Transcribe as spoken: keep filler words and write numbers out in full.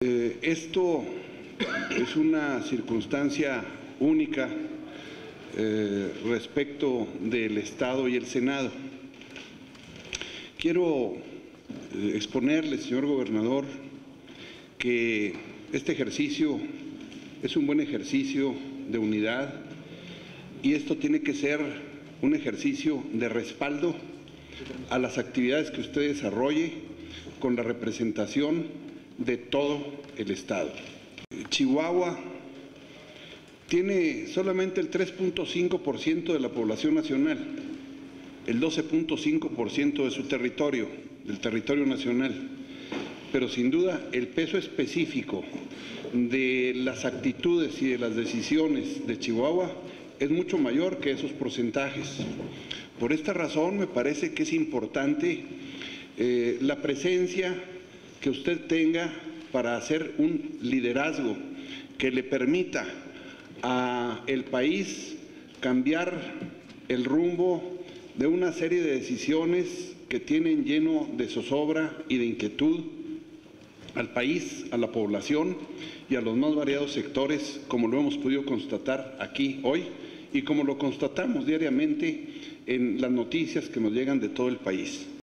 Eh, esto es una circunstancia única eh, respecto del Estado y el Senado. Quiero eh, exponerle, señor gobernador, que este ejercicio es un buen ejercicio de unidad y esto tiene que ser un ejercicio de respaldo a las actividades que usted desarrolle con la representación de todo el Estado. Chihuahua tiene solamente el tres punto cinco por ciento de la población nacional, el doce punto cinco por ciento de su territorio, del territorio nacional, pero sin duda el peso específico de las actitudes y de las decisiones de Chihuahua es mucho mayor que esos porcentajes. Por esta razón me parece que es importante eh, la presencia que usted tenga para hacer un liderazgo que le permita al país cambiar el rumbo de una serie de decisiones que tienen lleno de zozobra y de inquietud al país, a la población y a los más variados sectores, como lo hemos podido constatar aquí hoy y como lo constatamos diariamente en las noticias que nos llegan de todo el país.